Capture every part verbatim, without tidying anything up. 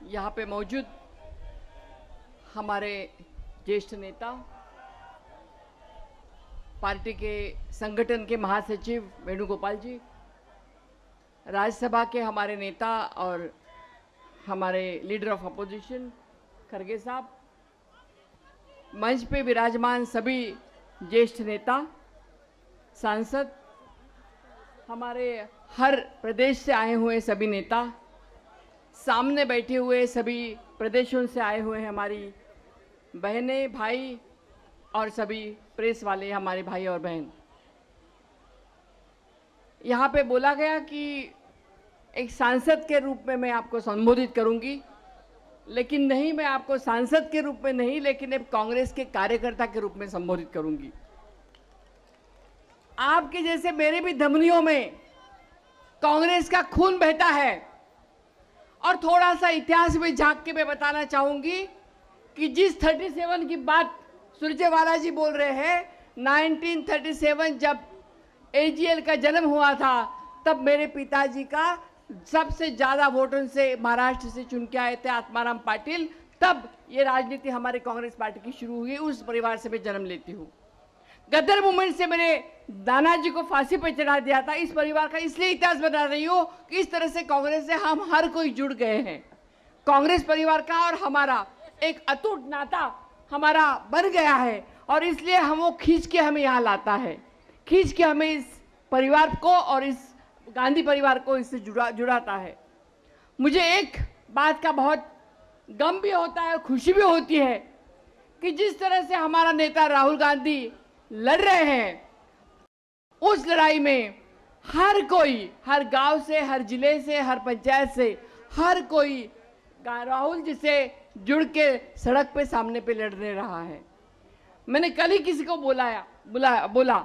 यहाँ पे मौजूद हमारे ज्येष्ठ नेता, पार्टी के संगठन के महासचिव वेणुगोपाल जी, राज्यसभा के हमारे नेता और हमारे लीडर ऑफ अपोजिशन खरगे साहब, मंच पे विराजमान सभी ज्येष्ठ नेता, सांसद, हमारे हर प्रदेश से आए हुए सभी नेता, सामने बैठे हुए सभी प्रदेशों से आए हुए हमारी बहनें, भाई और सभी प्रेस वाले हमारे भाई और बहन। यहाँ पे बोला गया कि एक सांसद के रूप में मैं आपको संबोधित करूंगी, लेकिन नहीं, मैं आपको सांसद के रूप में नहीं, लेकिन एक कांग्रेस के कार्यकर्ता के रूप में संबोधित करूंगी। आपके जैसे मेरे भी धमनियों में कांग्रेस का खून बहता है और थोड़ा सा इतिहास में झांक के मैं बताना चाहूंगी कि जिस सैंतीस की बात सुरजेवाला जी बोल रहे हैं, उन्नीस सौ सैंतीस जब एजीएल का जन्म हुआ था, तब मेरे पिताजी का सबसे ज्यादा वोटों से महाराष्ट्र से चुन के आए थे आत्माराम पाटिल। तब ये राजनीति हमारे कांग्रेस पार्टी की शुरू हुई। उस परिवार से मैं जन्म लेती हूँ। गदर मूवमेंट से मैंने दानाजी को फांसी पर चढ़ा दिया था। इस परिवार का इसलिए इतिहास बना रही हूँ कि इस तरह से कांग्रेस से हम हर कोई जुड़ गए हैं। कांग्रेस परिवार का और हमारा एक अटूट नाता हमारा बन गया है और इसलिए हम वो खींच के हमें यहाँ लाता है, खींच के हमें इस परिवार को और इस गांधी परिवार को इससे जुड़ा जुड़ाता है। मुझे एक बात का बहुत गम भी होता है और खुशी भी होती है कि जिस तरह से हमारा नेता राहुल गांधी लड़ रहे हैं, उस लड़ाई में हर कोई, हर गांव से, हर जिले से, हर पंचायत से, हर कोई राहुल जी से जुड़ के सड़क पे सामने पे लड़ने रहा है। मैंने कल ही किसी को बुलाया बुलाया बोला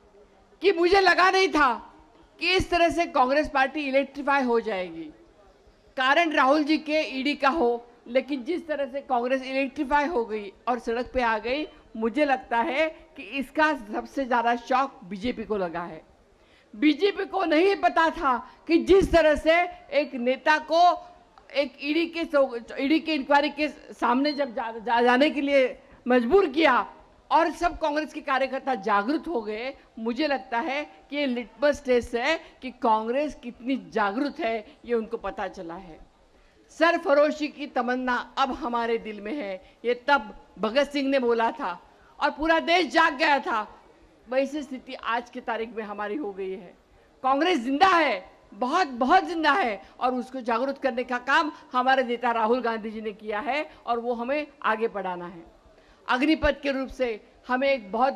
कि मुझे लगा नहीं था कि इस तरह से कांग्रेस पार्टी इलेक्ट्रीफाई हो जाएगी। कारण राहुल जी के ईडी का हो, लेकिन जिस तरह से कांग्रेस इलेक्ट्रीफाई हो गई और सड़क पे आ गई, मुझे लगता है कि इसका सबसे ज्यादा शॉक बीजेपी को लगा है। बीजेपी को नहीं पता था कि जिस तरह से एक नेता को एक ईडी के ईडी के इंक्वायरी के सामने जब जा, जा, जाने के लिए मजबूर किया और सब कांग्रेस के कार्यकर्ता जागरूक हो गए, मुझे लगता है कि ये लिटमस टेस्ट है कि कांग्रेस कितनी जागरूक है, ये उनको पता चला है। सरफरोशी की तमन्ना अब हमारे दिल में है, ये तब भगत सिंह ने बोला था और पूरा देश जाग गया था। वैसी स्थिति आज की तारीख में हमारी हो गई है। कांग्रेस जिंदा है, बहुत बहुत जिंदा है और उसको जागरूक करने का काम हमारे नेता राहुल गांधी जी ने किया है और वो हमें आगे बढ़ाना है। अग्निपथ के रूप से हमें एक बहुत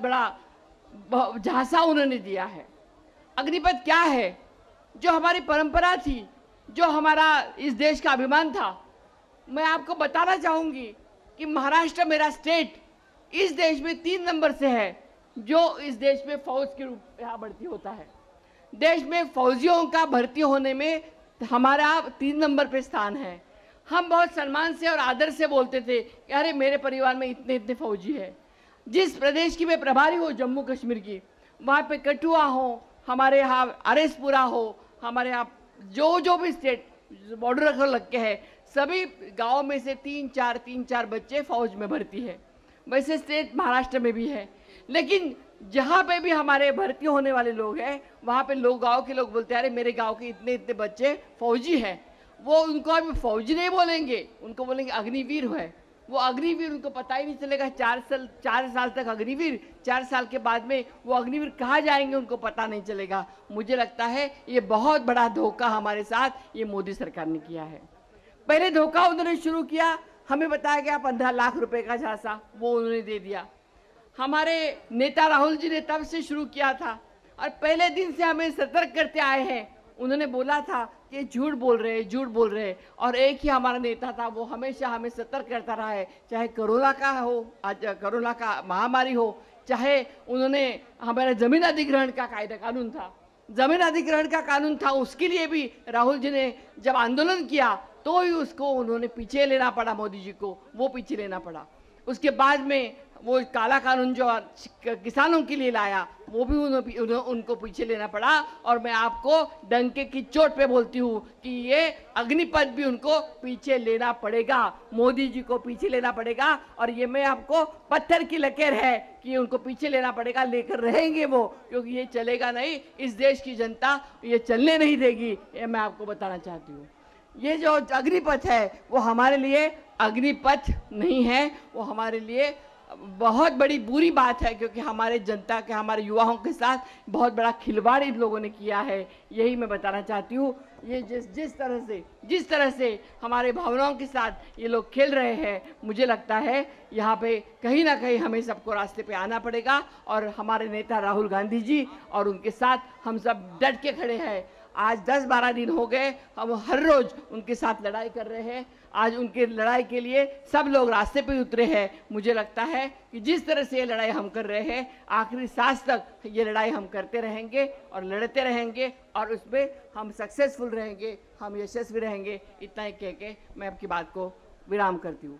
बड़ा झांसा उन्होंने दिया है। अग्निपथ क्या है? जो हमारी परंपरा थी, जो हमारा इस देश का अभिमान था। मैं आपको बताना चाहूंगी कि महाराष्ट्र मेरा स्टेट इस देश में तीन नंबर से है, जो इस देश में फौज के रूप यहाँ भर्ती होता है। देश में फौजियों का भर्ती होने में हमारा तीन नंबर पे स्थान है। हम बहुत सम्मान से और आदर से बोलते थे कि अरे मेरे परिवार में इतने इतने फौजी है। जिस प्रदेश की मैं प्रभारी हूँ, जम्मू कश्मीर की, वहाँ पे कठुआ हो, हमारे यहाँ आरएसपुरा हो, हमारे यहाँ जो जो भी स्टेट बॉर्डर रखो लग के है, सभी गाँव में से तीन चार तीन चार बच्चे फौज में भर्ती है। वैसे स्टेट महाराष्ट्र में भी है, लेकिन जहाँ पे भी हमारे भर्ती होने वाले लोग हैं, वहाँ पे लोग, गाँव के लोग बोलते हैं अरे मेरे गाँव के इतने इतने बच्चे फौजी हैं। वो उनको अभी फौजी नहीं बोलेंगे, उनको बोलेंगे अग्निवीर है। वो अग्निवीर उनको पता ही नहीं चलेगा। चार साल चार साल तक अग्निवीर, चार साल के बाद में वो अग्निवीर कहाँ जाएंगे उनको पता नहीं चलेगा। मुझे लगता है ये बहुत बड़ा धोखा हमारे साथ ये मोदी सरकार ने किया है। पहले धोखा उन्होंने शुरू किया, हमें बताया गया पंद्रह लाख रुपए का झांसा, वो उन्होंने दे दिया। हमारे नेता राहुल जी ने तब से शुरू किया था और पहले दिन से हमें सतर्क करते आए हैं। उन्होंने बोला था कि झूठ बोल रहे हैं, झूठ बोल रहे हैं, और एक ही हमारा नेता था, वो हमेशा हमें सतर्क करता रहा है। चाहे कोरोना का हो, आज कोरोना का महामारी हो, चाहे उन्होंने हमारे जमीन अधिग्रहण का कायदा कानून था, जमीन अधिग्रहण का कानून था, उसके लिए भी राहुल जी ने जब आंदोलन किया तो ही उसको उन्होंने पीछे लेना पड़ा, मोदी जी को वो पीछे लेना पड़ा। उसके बाद में वो काला कानून जो किसानों के लिए लाया वो भी उन्होंने उन्हों, उनको पीछे लेना पड़ा। और मैं आपको डंके की चोट पे बोलती हूँ कि ये अग्निपथ भी उनको पीछे लेना पड़ेगा, मोदी जी को पीछे लेना पड़ेगा। और ये मैं आपको पत्थर की लकीर है कि उनको पीछे लेना पड़ेगा, लेकर रहेंगे वो, क्योंकि ये चलेगा नहीं। इस देश की जनता ये चलने नहीं देगी, ये मैं आपको बताना चाहती हूँ। ये जो अग्निपथ है वो हमारे लिए अग्निपथ नहीं है, वो हमारे लिए बहुत बड़ी बुरी बात है, क्योंकि हमारे जनता के, हमारे युवाओं के साथ बहुत बड़ा खिलवाड़ इन लोगों ने किया है। यही मैं बताना चाहती हूँ। ये जिस जिस तरह से जिस तरह से हमारे भावनाओं के साथ ये लोग खेल रहे हैं, मुझे लगता है यहाँ पे कहीं ना कहीं हमें सबको रास्ते पे आना पड़ेगा। और हमारे नेता राहुल गांधी जी और उनके साथ हम सब डट के खड़े हैं। आज दस बारह दिन हो गए, हम हर रोज उनके साथ लड़ाई कर रहे हैं। आज उनके लड़ाई के लिए सब लोग रास्ते पे उतरे हैं। मुझे लगता है कि जिस तरह से ये लड़ाई हम कर रहे हैं, आखिरी सांस तक ये लड़ाई हम करते रहेंगे और लड़ते रहेंगे, और उसमें हम सक्सेसफुल रहेंगे, हम यशस्वी रहेंगे। इतना ही कह के मैं आपकी बात को विराम करती हूँ।